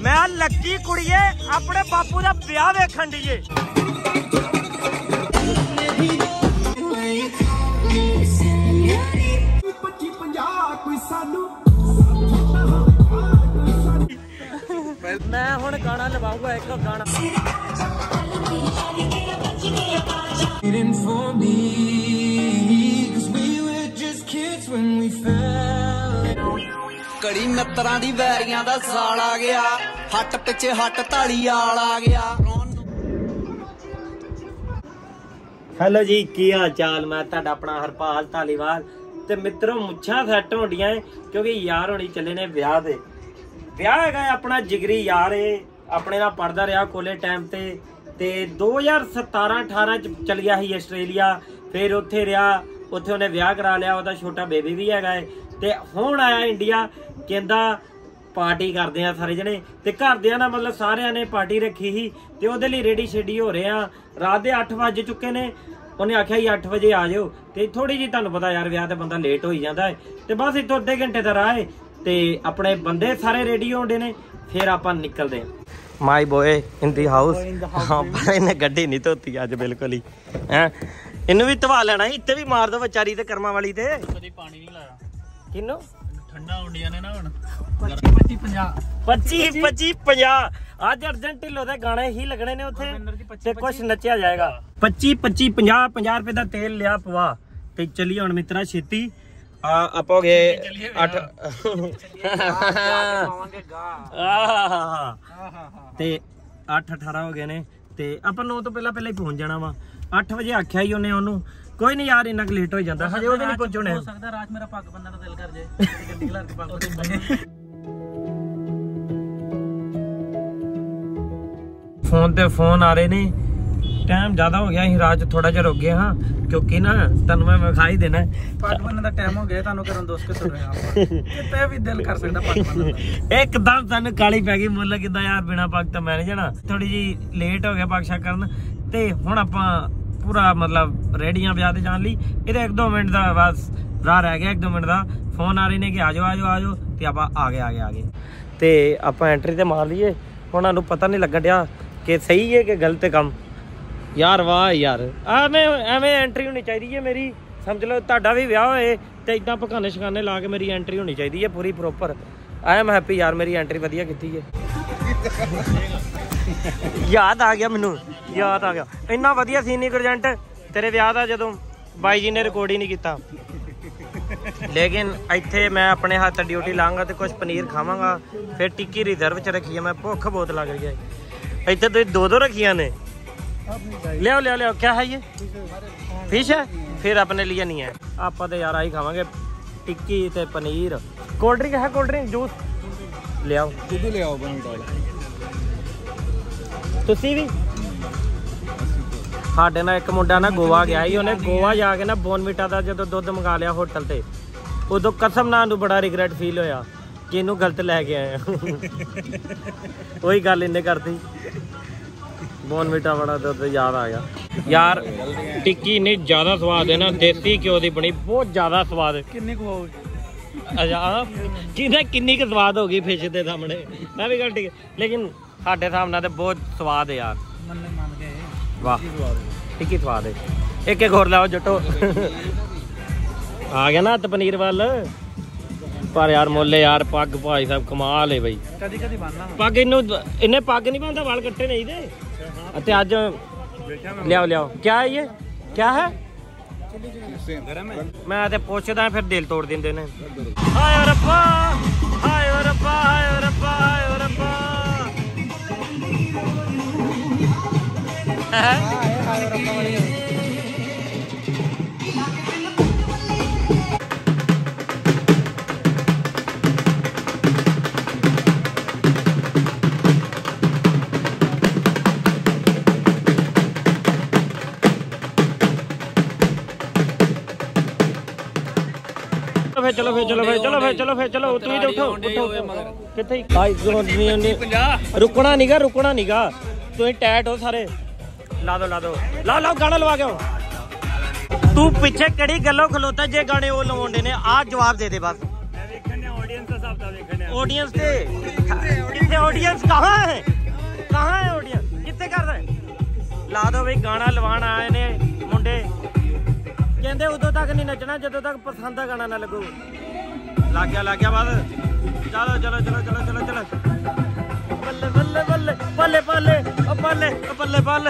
मैं लक्की कुड़िए अपने बापू का ब्याह वेखण डीए। मैं हुण गाना लवाऊंगा एक गाना। कड़ी मित्रा दी वैरियां दा साल आ गया, हट पिछे हट ताली आल आ गया। हेलो जी, की हाल चाल? मैं तुहाडा अपना हरपाल धालीवाल ते मित्रों मुच्छां सैट होंदियां क्योंकि यार होनी चले ने ब्याह दे। ब्याह हैगा अपना जिगरी यार है, अपने नाल पढ़दा रहा कॉलेज टाइम ते 2017-18 च चल गया ही आस्ट्रेलिया, फिर उत्थे रहा, उत्थे उन्हें ब्याह करा लिया, ओहदा छोटा बेबी भी हैगा है ते हुण आया इंडिया। कहंदा पार्टी करदे आ सारे जने ते घरदियां ना मतलब सारियां ने पार्टी रखी ही ते ओहदे लई रेडी शेडी हो रहे हैं। रात दे 8 बज चुके ने, उन्हें आख्या ही 8 बजे आ जाओ ते थोड़ी जी तुहानूं पता यार ब्याह ते बंदा लेट हो ही जांदा है ते बस इत्थों अद्धे घंटे दा राह है ते अपने बंदे सारे रेडी होंदे ने, फिर आपां निकलदे। My boy in the house. हाँ पर इन्हें गड्डी नहीं धोती अज बिल्कुल ही हैं, इन्हू भी धवा लेना, इत्ते भी मार दो बेचारी ते कर्मा वाली ते। कदी पानी नहीं लाया किन्नू ठंडा होंडिया ने ना हुण 25-50 आज अर्जेंट ढिल्लो दे गाने ही लगने ने उत्थे ते कुछ नचिया जाएगा। 25-50 रुपए दा तेल लिया पवा ते चलिए हुण मित्रा छेती आप हो गए 8 ते 8-18 हो गए ने ते अपन 9 तो पहला ही पहुंच जाना वा। 8 बजे आख्या ही उन्हें ओनू कोई नहीं यार इन्ना लेट हो जाता हजे ओहदे नहीं पहुंचने। हो सकदा रात मेरा पग बनने दा दिल कर जाए गड्डी खलार के पग फोन ते फोन आ रहे ने, टाइम ज्यादा हो गया, असीं रात थोड़ा जिहा रुक गए हाँ क्योंकि ना तुहानूं मैं विखाई देना पग बनने दा टाइम हो गया, तुहानूं घरों दोस्त के तुर रहे आप किते भी दिल कर सकदा पग बनने दा। एकदम तुहानूं काली पै गई मुੱਲ किदां यार बिना पग तो मैं नहीं जाना, थोड़ी जी लेट हो गया पग शक करन ते हुण आपां पूरा मतलब रेडियां ब्याह ते जान ली। इहदे 1-2 मिनट दा बस राह रह गया, 1-2 मिनट दा फोन आ रहे ने कि आ जाओ ते आपां आ गए ते आपां एंट्री ते मार लीए। हुण सानूं पता नहीं लगन दिया कि सही है कि गलत काम यार। वाह यार एवें एंट्री होनी चाहिए मेरी, समझ लो तुहाडा भी ब्याह होए ते इदां पकाने शकाने ला के मेरी एंट्री होनी चाहिए पूरी प्रॉपर। आई एम हैप्पी यार, मेरी एंट्री वधिया कीती है। याद आ गया मैनू, याद आ गया इन्ना वधिया सीन नहीं प्रजेंट तेरे ब्याह दा जदों बाई जी ने रिकॉर्ड ही नहीं किया, लेकिन इत्थे मैं अपने हाथ ड्यूटी लाँगा तो कुछ पनीर खावांगा, फिर टिक्की रिजर्व च रखी है, मैं भुख बहुत लग रही है। इत्थे तुसीं 2-2 रखिया ने, लियाओ क्या है ये फिश है, फिर अपने लिए नहीं है, आप तो यार आई खावांगे टिक्की ते पनीर। कोल्ड ड्रिंक है, कोल्ड ड्रिंक जूस लियाओ, दूध लियाओ तुसी भी। साडे नाल एक मुंडा ना गोवा गया ही, उन्हें गोवा जाके ना बोनविटा का जो दुध मंगा लिया होटल ते, उदों कसम नाल बड़ा रिगरेट फील होया कि इनू गलत लैके आया। वही गल इन्हें करती, बोनविटा बड़ा दुध याद आ गया यार। टिक्की इन्नी ज्यादा स्वाद है ना, देसी घ्यो की बनी, बहुत ज्यादा स्वाद। अच्छा किन्नी क स्वाद होगी फिश के सामने, मैं भी गल ठीक, लेकिन साडे हिसाब नाल बहुत स्वाद है यार। वाह टिक्की स्वाद है, एक होर लाओ जटो। आ गया ना हत्थ पनीर वाल, पर यार मुल्ले यार पग भाई साहब कमाल है भाई। कदी पग इन्हें पग नहीं पाता, वाल कट्टे नहीं दे अज। लियाओ क्या है ये, क्या है? मैं ते पुछदा फिर दिल तोड़ देंदे ने। हाय रब्बा हाय रब्बा हाय रब्बा हाय रब्बा। चलो तुम उठो किथे रुकना नीगा तुम टैट हो सारे। ला दो गाना लवा के। तू पीछे कड़ी गलो खलोता जे गाने वो लवाउंदे ने, आ जवाब दे दे बस। ऑडियंस थे कितने ऑडियंस कहाँ है ऑडियंस कितने कर रहे ला दो भाई गाना लवान आए ने मुंडे कहते उदों तक नहीं नचना जदों तक पसंद का गाना ना लगू लग गया बस चलो चलो चलो चलो चलो चलो बल्ले बल्ले बल्ले बल्ले बल्ले बल्ले बल्ले बल्ले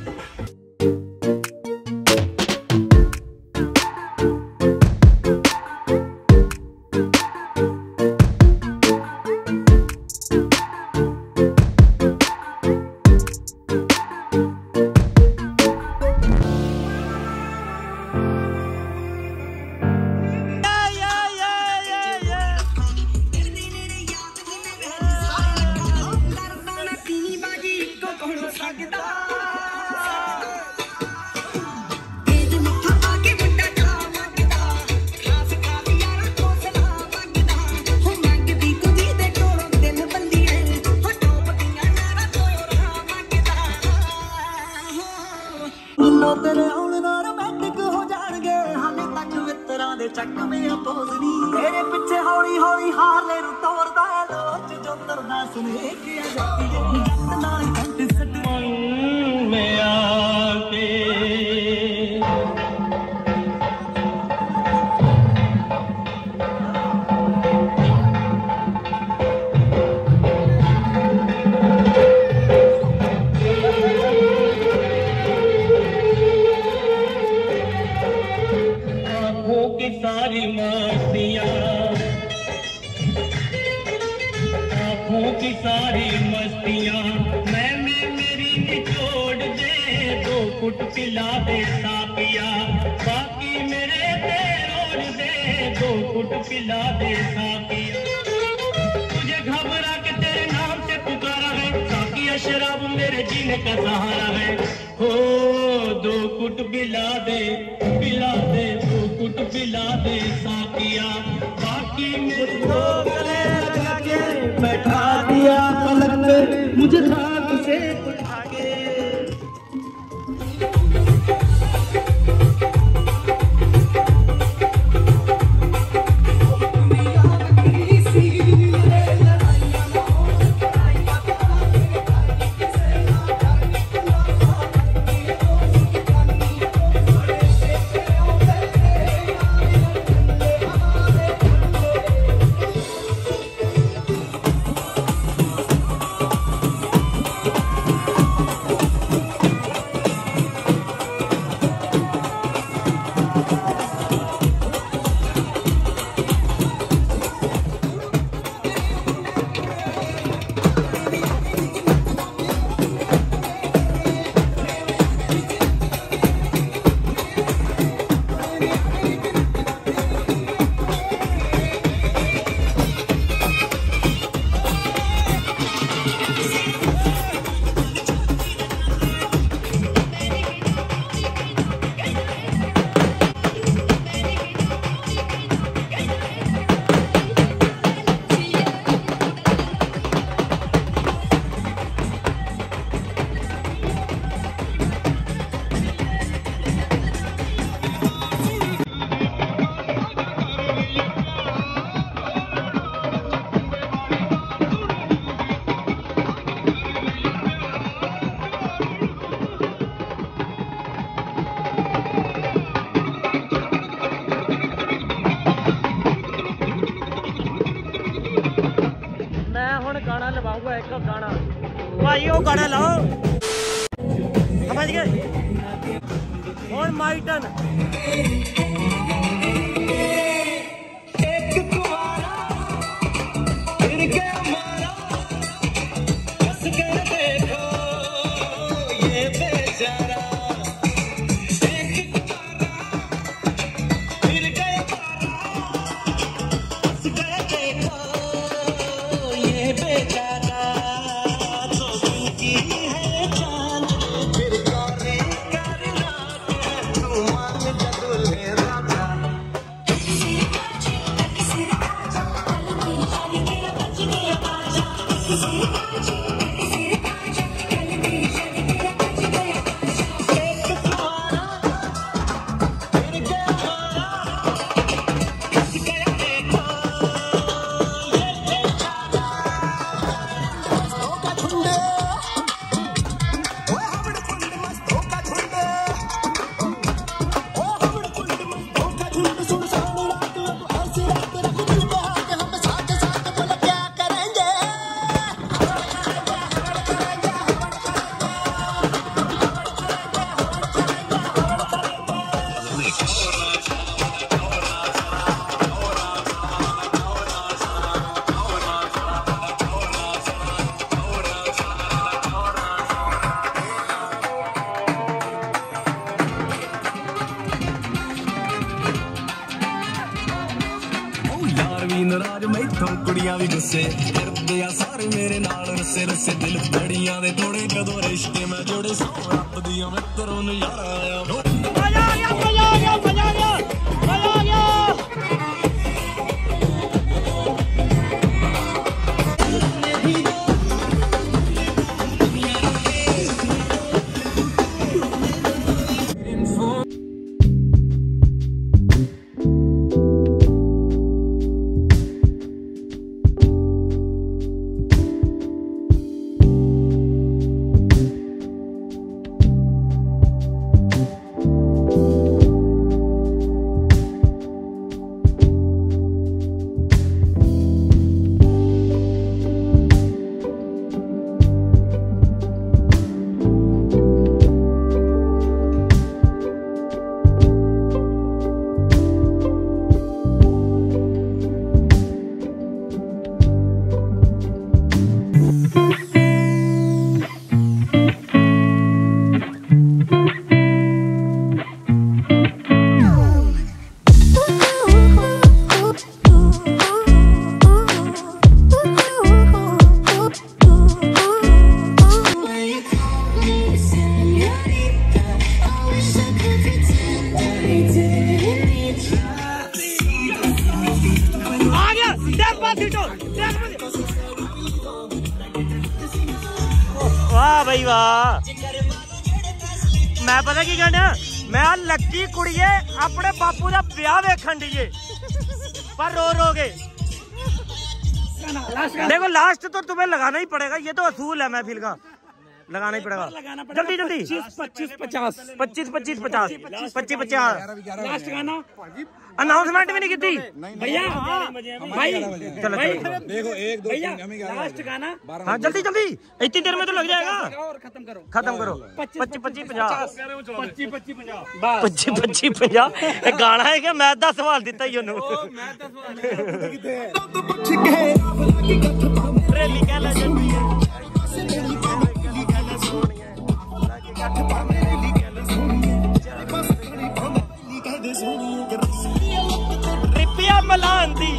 तेरे आउण नाल रोमांटिक हो जाणगे हाले तक मित्रां दे चकवे पोजनी तेरे पिछे हौली हौली हारले रू तोड़दा लोच जो तरदा सुने के जाती है जत नाल कंट सट मन में आके सारी मस्तियाँ आँखों की सारी मस्तियाँ मैं मेरी निचोड़ दे दो कुट पिला दे सापिया बाकी मेरे तेरोड़ दे दो कुट पिला दे सापिया तुझे घबरा के तेरे नाम से पुकारा है साकिया शराब मेरे जीने का सहारा है हो दो कुट पिला दे दो कुट पिला दे साकिया बाकी मेरे गले लगा के बैठा दिया पलक पे मुझे खाक से उठा के गाना लवाऊंगा एक गाना भाई वो गाना लाओ समझ गए और माई टर्न बैठो कुड़ियां भी गुस्से करदे आ सारे मेरे नाल रस्से रस्से दिल बड़ियां दे थोड़े कदों रिश्ते मैं जोड़े सौ रब दियां मित्रों नजारा आया मजा आ गया मजा आ गया मजा आ गया मजा आ गया वाह भाई वाह मैं पता की कहना मैं लक्की कुड़िए अपने बापू का ब्याह वेखन डीए पर रो रो के देखो लास्ट तो तुम्हें लगाना ही पड़ेगा ये तो असूल है महफिल का लगाना ही पड़ेगा जल्दी जल्दी 25-50 लास्ट गाना अनाउंसमेंट भी नहीं की थी भैया भाई चलो देखो 1 2 3 लास्ट गाना हाँ जल्दी जल्दी इतनी देर में तो लग जाएगा और खत्म करो 25-50 गाना है क्या मैं 10 सवाल दिता ही ओनू रिपिया मलान दी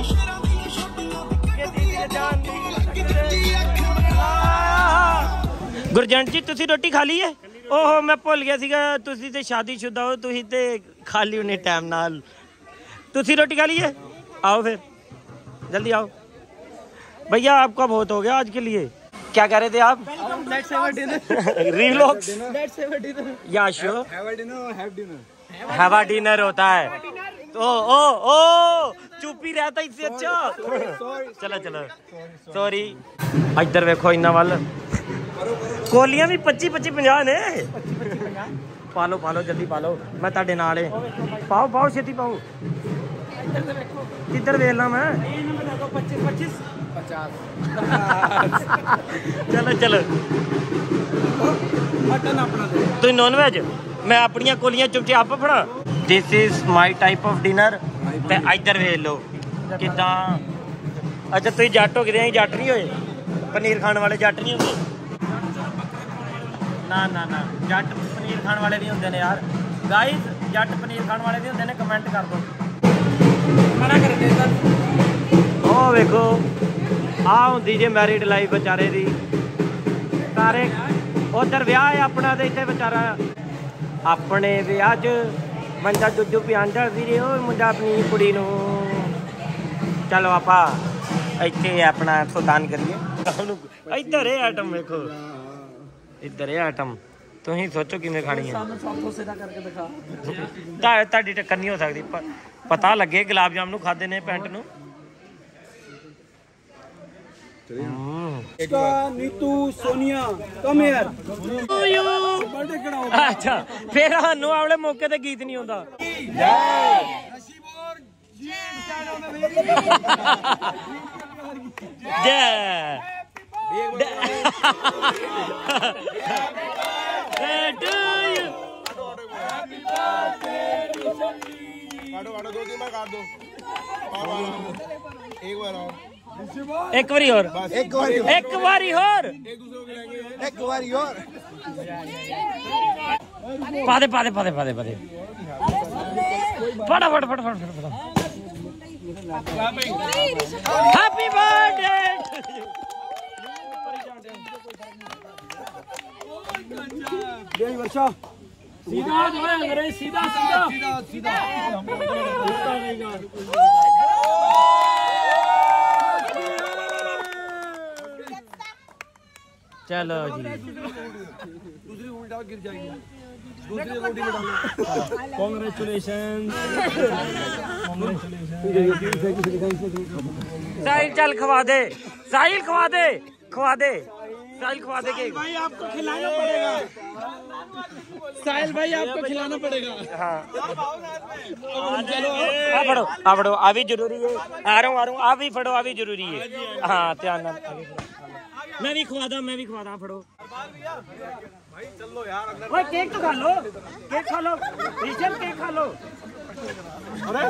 गुरजंट जी तुसी रोटी खा ली है ओहो मैं भुल गया सीगा तुसी ते शादीशुदा हो तुसी ते खाली होने टाइम नाल तुसी रोटी खा ली है आओ फिर जल्दी आओ भैया आपका बहुत हो गया आज के लिए क्या कह रहे थे आप रीव्लॉग्स या श्योर हैव अ डिनर होता है ओ ओ ओ चुप ही रहता इससे अच्छा चलो चलो सॉरी इधर देखो इन्ना वाल कोलियां भी 25-50 ने पालो पालो जल्दी पालो मैं ताड़े नाल पाओ पाओ छेती पाओ किधर वेलना मैं 25-50 चलो चलो तू नॉन वेज मैं अपनिया कोलियां चुपचाप फड़ा this is my type of dinner ते इधर वेख लो किदा अच्छा तुम जट हो गए जट नहीं होए पनीर खाने वाले जट नहीं होंगे ना ना ना जट पनीर खाने वाले भी होंगे यार गाइस जट पनीर खाने वाले भी होंगे ने कमेंट कर दो मना कर दे ओ देखो आ होंदी जे मैरिड लाइफ बेचारे दी सारे उधर विआह है अपना ते इत्थे बेचारा अपने विआह च बंदा दुद्धू पिआंदा वीरे ओ मुंडा अपनी कुड़ी नूं चलो आपा इत्थे अपना सुल्तान करिए इधर है आइटम देखो इधर है आइटम तुम सोचो किवें खानी है ताड़ी टक्कर नहीं हो सकती पता लगे गुलाब जामुन खादे ने पैंट नूं नीतू सोनिया कम यार अच्छा फिर सानू आवले मौके ते गीत नहीं होंदा एक बारी और पादे फटाफट हैप्पी बर्थडे। वर्षा सीधा जो है अंग्रेज सीधा सीधा सीधा चलो जी दूसरी उल्टा गिर जाएगी, दूसरी रोटी में डालो। कॉन्ग्रेचुलेशन। साहिल चल खवा दे, साहिल खवा दे, खवा दे, साहिल खवा दे केक। भाई आपको खिलाना पड़ेगा, साहिल भाई आपको खिलाना पड़ेगा। हाँ चलो आ फड़ो, आ फड़ो, आ भी जरूरी है। आ रहा हूँ, आ भी फड़ो, आ भी जरूरी है। हाँ ध्यान नाल मैं भी खवा दा, मैं भी खवा दा, फड़ो भाई चलो यार अंदर। ओए केक तो खा लो, केक खा लो, ऋषभ केक खा लो। अरे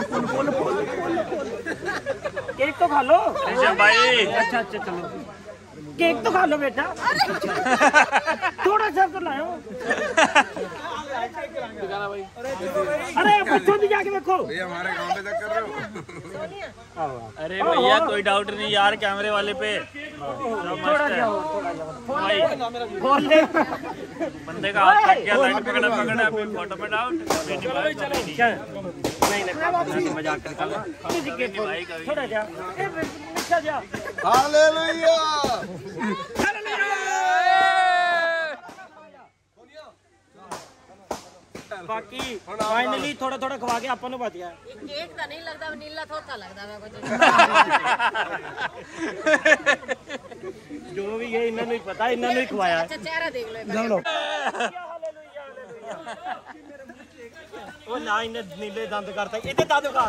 केक तो खा लो ऋषभ भाई। अच्छा अच्छा चलो केक तो खा लो बेटा। थोड़ा सा तो लाओ। अरे बच्चों भी जाके देखो। भैया हमारे गांव में तक कर रहे हो। अरे भैया कोई डाउट नहीं यार, कैमरे वाले पे थोड़ा जाओ, भाई खोल दे। बंदे का हाथ तक क्या लाइट पकड़ा पकड़ा फिर फोटो में डाउट। नहीं नहीं मजाक कर रहा हूं। थोड़ा जा, अच्छा जा। हालेलुया। बाकी फाइनली थोड़ा थोड़ा खवा के आपन नु बच गया। केक ਤਾਂ ਨਹੀਂ ਲੱਗਦਾ, ਵਨੀਲਾ ਥੋਤਾ ਲੱਗਦਾ ਮੈਂ ਕੁਝ। जो भी है इन्होंने ही पता, इन्होंने ही खवाया। ਅੱਛਾ ਚਿਹਰਾ ਦੇਖ ਲਓ। चलो ओ ना इन्हें नीले दंद करता, इधर दंद का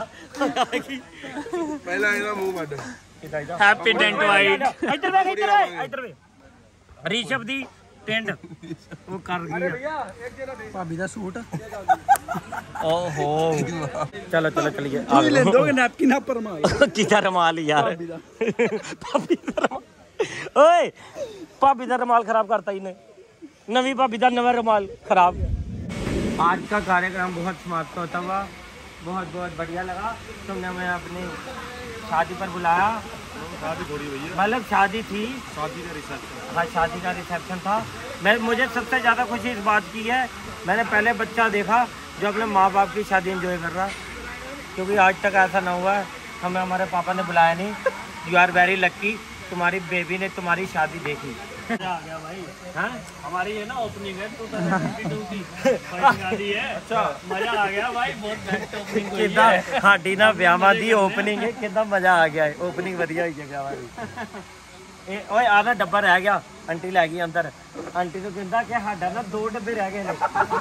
पहला इधर मुंह मत। Happydent white. इधर वे, इधर वे, इधर वे। ऋषभ दी टेंट वो कर गई भाभी दा सूट ओहो। चलो चलो चलिए, तू ही ले दोगे नैपकिन आप पर मार। किधर रुमाल यार, भाभी दा रुमाल। ओए भाभी दा रुमाल खराब करता ही ने, नवी भाभी दा नवा रुमाल खराब। आज का कार्यक्रम बहुत समाप्त होता हुआ, बहुत बहुत बढ़िया लगा। तुमने हमें अपनी शादी पर बुलाया। मतलब शादी थी, शादी का रिसेप्शन। हाँ शादी का रिसेप्शन था। मुझे सबसे ज़्यादा खुशी इस बात की है, मैंने पहले बच्चा देखा जो अपने माँ बाप की शादी एंजॉय कर रहा, क्योंकि आज तक ऐसा ना हुआ है। हमें हमारे पापा ने बुलाया नहीं। यू आर वेरी लक्की, तुम्हारी बेबी ने तुम्हारी शादी देखी। मजा आ गया भाई। हाँ हमारी ये ना ओपनिंग है 2022 की शादी है। अच्छा मजा आ गया भाई, बहुत बेस्ट ओपनिंग हुई कितना है। साडी ना ब्याहां दी ओपनिंग है, कितना मजा आ गया है। ओपनिंग वधिया हुई है ब्याहां दी। ओए आ ना डब्बा रह गया, आंटी लै गई अंदर। आंटी तो कहता कि साडा ना 2 डब्बे रह गए ने।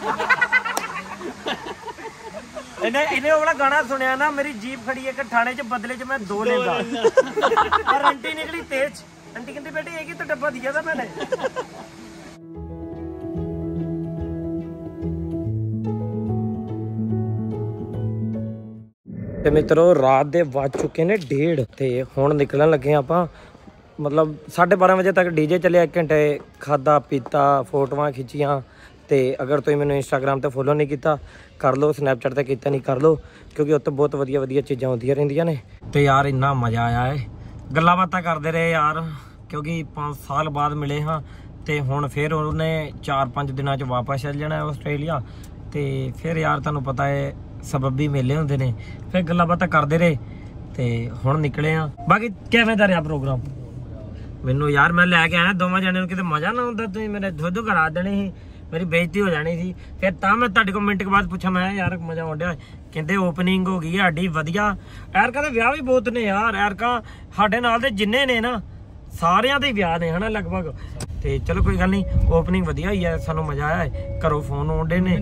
इन्हें वो वाला गाना सुनिया ना, मेरी जीप खड़ी है कि थाने च बदले च मैं 2 लेगा। और आंटी निकली तेज। आंटी कहती बेटी एक ही तो डब्बा दिया था मैंने। ਤੇ ਮਿੱਤਰੋ ਰਾਤ ਦੇ ਵੱਜ ਚੁੱਕੇ ਨੇ 1:30 ਤੇ ਹੁਣ ਨਿਕਲਣ ਲੱਗੇ ਆਪਾਂ। मतलब 12:30 ਵਜੇ ਤੱਕ ਡੀਜੇ ਚੱਲਿਆ, 1 ਘੰਟੇ ਖਾਦਾ ਪੀਤਾ, ਫੋਟੋਆਂ ਖਿੱਚੀਆਂ। ਤੇ ਅਗਰ ਤੁਸੀਂ ਮੈਨੂੰ ਇੰਸਟਾਗ੍ਰਾਮ ਤੇ ਫੋਲੋ ਨਹੀਂ ਕੀਤਾ ਕਰ ਲਓ, ਸਨੈਪਚੈਟ ਤੇ ਕੀਤਾ ਨਹੀਂ ਕਰ ਲਓ, ਕਿਉਂਕਿ ਉੱਤੇ ਬਹੁਤ ਵਧੀਆ ਵਧੀਆ ਚੀਜ਼ਾਂ ਹੁੰਦੀਆਂ ਰਹਿੰਦੀਆਂ ਨੇ। ਤੇ ਯਾਰ ਇੰਨਾ ਮਜ਼ਾ ਆਇਆ ਏ, ਗੱਲਾਂ ਬਾਤਾਂ ਕਰਦੇ ਰਹੇ ਯਾਰ, ਕਿਉਂਕਿ 5 ਸਾਲ ਬਾਅਦ ਮਿਲੇ ਹਾਂ। ਤੇ ਹੁਣ ਫਿਰ ਉਹਨੇ 4-5 ਦਿਨਾਂ 'ਚ ਵਾਪਸ ਚੱਲ ਜਾਣਾ ਆਸਟ੍ਰੇਲੀਆ। ਤੇ ਫਿਰ ਯਾਰ ਤੁਹਾਨੂੰ ਪਤਾ ਹੈ ਸਬੱਬੀ ਮੇਲੇ ਹੁੰਦੇ ਨੇ, ਫਿਰ ਗੱਲਾਂ ਬਾਤਾਂ ਕਰਦੇ ਰਹੇ ਤੇ ਹੁਣ ਨਿਕਲੇ ਆ। ਬਾਕੀ ਕਿਵੇਂ ਦਾ ਰਿਹਾ ਪ੍ਰੋਗਰਾਮ? ਮੈਨੂੰ ਯਾਰ ਮੈਂ ਲੈ ਕੇ ਆਇਆ ਦੋਵਾਂ ਜਣਿਆਂ ਨੂੰ, ਕਿਤੇ ਮਜ਼ਾ ਨਾ ਹੁੰਦਾ ਤੁਸੀਂ ਮੇਰੇ ਦੁੱਧ ਕਰਾ ਦੇਣੀ ਸੀ, ਮੇਰੀ ਬੇਇੱਜ਼ਤੀ ਹੋ ਜਾਣੀ ਸੀ। ਫਿਰ ਤਾਂ ਮੈਂ ਤੁਹਾਡੇ ਕੋਲ ਮਿੰਟ ਕੇ ਬਾਅਦ ਪੁੱਛਾਂ, ਮੈਂ ਯਾਰ ਮਜ਼ਾ ਆਉਂਦਾ। ਕਹਿੰਦੇ ਓਪਨਿੰਗ ਹੋ ਗਈ ਹੈ ਸਾਡੀ ਵਧੀਆ। ਐਰਕਾ ਦੇ ਵਿਆਹ ਵੀ ਬਹੁਤ ਨੇ ਯਾਰ, ਐਰਕਾ ਸਾਡੇ ਨਾਲ ਦੇ ਜਿੰਨੇ ਨੇ ਨਾ ਸਾਰਿਆਂ ਦੇ ਵਿਆਹ ਨੇ ਹਨਾ ਲਗਭਗ। ਤੇ ਚਲੋ ਕੋਈ ਗੱਲ ਨਹੀਂ, ਓਪਨਿੰਗ ਵਧੀਆ ਹੋਈ ਹੈ, ਸਾਨੂੰ ਮਜ਼ਾ ਆਇਆ ਹੈ। ਘਰੋਂ ਫੋਨ ਆਉਂਦੇ ਨੇ।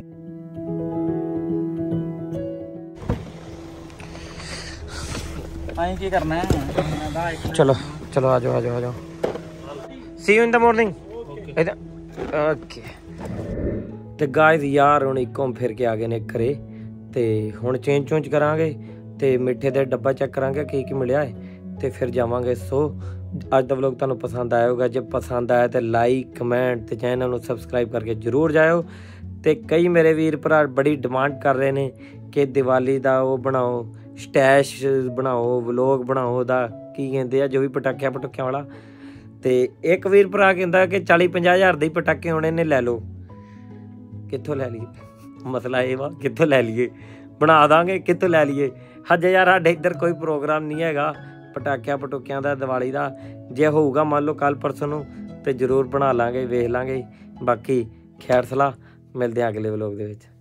ਕੀ ਕਰਨਾ ਹੈ? चलो चलो आ जाओ see you in the morning. Okay ਤੇ ਗਾਇਜ਼ ਯਾਰ ਹੁਣ ਘੁੰਮ ਫਿਰ ਕੇ ਆ ਗਏ ਨੇ ਘਰੇ ਤੇ ਹੁਣ ਚੇਂਜ ਚੂੰਜ ਕਰਾਂਗੇ ਤੇ ਮਿੱਠੇ ਦੇ ਡੱਬਾ ਚੈੱਕ ਕਰਾਂਗੇ ਕੀ ਕੀ ਮਿਲਿਆ ਹੈ ਤੇ ਫਿਰ ਜਾਵਾਂਗੇ। ਸੋ ਅੱਜ ਦਾ ਵਲੌਗ ਤੁਹਾਨੂੰ ਪਸੰਦ ਆਇਆ ਹੋਗਾ, ਜੇ ਪਸੰਦ ਆਇਆ ਤੇ ਲਾਈਕ ਕਮੈਂਟ ਤੇ ਚੈਨਲ ਨੂੰ ਸਬਸਕ੍ਰਾਈਬ ਕਰਕੇ ਜ਼ਰੂਰ ਜਾਇਓ। ਤੇ ਕਈ ਮੇਰੇ ਵੀਰ ਭਰਾ ਬੜੀ ਡਿਮਾਂਡ ਕਰ ਰਹੇ ਨੇ ਕਿ ਦੀਵਾਲੀ ਦਾ ਉਹ ਬਣਾਓ, ਸਟੈਸ਼ ਬਣਾਓ, ਵਲੋਗ ਬਣਾਓ ਉਹਦਾ ਕੀ ਕਹਿੰਦੇ ਆ, ਜੋ ਵੀ ਪਟਾਕਿਆਂ ਵਾਲਾ। ਤੇ ਇੱਕ ਵੀਰ ਭਰਾ ਕਹਿੰਦਾ ਕਿ 40-50 ਹਜ਼ਾਰ ਦੇ ਪਟਾਕੇ ਹੋਣੇ ਨੇ, ਲੈ ਲਓ। ਕਿੱਥੋਂ ਲੈ ਲਈਏ? ਮਸਲਾ ਇਹ ਵਾ ਕਿੱਥੋਂ ਲੈ ਲਈਏ, ਬਣਾ ਦਾਂਗੇ ਕਿੱਥੋਂ ਲੈ ਲਈਏ। ਹਜੇ ਯਾਰ ਸਾਡੇ ਇੱਧਰ ਕੋਈ ਪ੍ਰੋਗਰਾਮ ਨਹੀਂ ਹੈਗਾ ਪਟਾਕਿਆਂ ਦਾ ਦੀਵਾਲੀ ਦਾ। ਜੇ ਹੋਊਗਾ ਮੰਨ ਲਓ ਕੱਲ ਪਰਸੋਂ ਨੂੰ ਤੇ ਜ਼ਰੂਰ ਬਣਾ ਲਾਂਗੇ, ਵੇਖ ਲਾਂਗੇ। ਬਾਕੀ ਖੈਰ ਸਲਾਹ, ਮਿਲਦੇ ਆ ਅਗਲੇ ਵਲੋਗ ਦੇ ਵਿੱਚ।